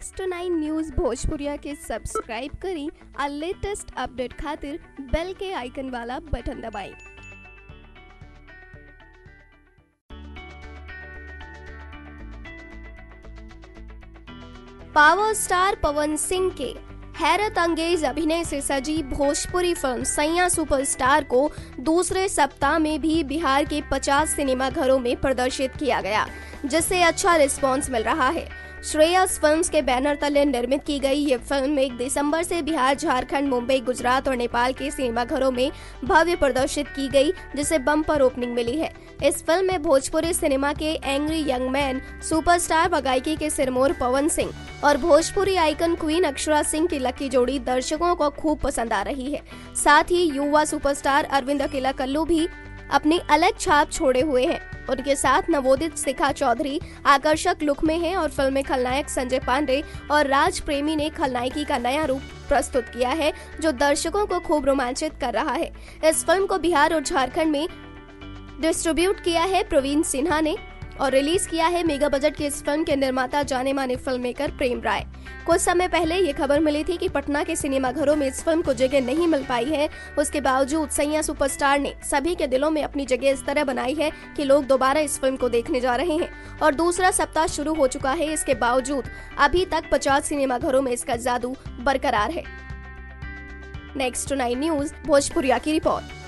Next 9 news भोजपुरिया के subscribe करी और लेटेस्ट अपडेट खातिर बेल के आइकन वाला बटन दबाएं। पावर स्टार पवन सिंह के हैरत अंगेज अभिनय से सजी भोजपुरी फिल्म सैया सुपरस्टार को दूसरे सप्ताह में भी बिहार के 50 सिनेमा घरों में प्रदर्शित किया गया, जिससे अच्छा रिस्पांस मिल रहा है। श्रेयस फिल्म्स के बैनर तले निर्मित की गई ये फिल्म 1 दिसंबर से बिहार, झारखंड, मुंबई, गुजरात और नेपाल के सिनेमा घरों में भव्य प्रदर्शित की गई, जिसे बम्पर ओपनिंग मिली है। इस फिल्म में भोजपुरी सिनेमा के एंग्री यंग मैन सुपरस्टार व गायकी के सिरमौर पवन सिंह और भोजपुरी आइकन क्वीन अक्षरा सिंह की लकी जोड़ी दर्शकों को खूब पसंद आ रही है। साथ ही युवा सुपरस्टार अरविंद अकेला कल्लू भी अपनी अलग छाप छोड़े हुए हैं। उनके साथ नवोदित शिखा चौधरी आकर्षक लुक में हैं और फिल्म में खलनायक संजय पांडे और राज प्रेमी ने खलनायकी का नया रूप प्रस्तुत किया है, जो दर्शकों को खूब रोमांचित कर रहा है। इस फिल्म को बिहार और झारखंड में डिस्ट्रीब्यूट किया है प्रवीण सिन्हा ने और रिलीज किया है मेगा बजट की इस फिल्म के निर्माता जाने माने फिल्म मेकर प्रेम राय। कुछ समय पहले ये खबर मिली थी कि पटना के सिनेमा घरों में इस फिल्म को जगह नहीं मिल पाई है। उसके बावजूद सैया सुपरस्टार ने सभी के दिलों में अपनी जगह इस तरह बनाई है कि लोग दोबारा इस फिल्म को देखने जा रहे हैं और दूसरा सप्ताह शुरू हो चुका है। इसके बावजूद अभी तक 50 सिनेमा घरों में इसका जादू बरकरार है। नेक्स्ट 9 न्यूज़ भोजपुरिया की रिपोर्ट।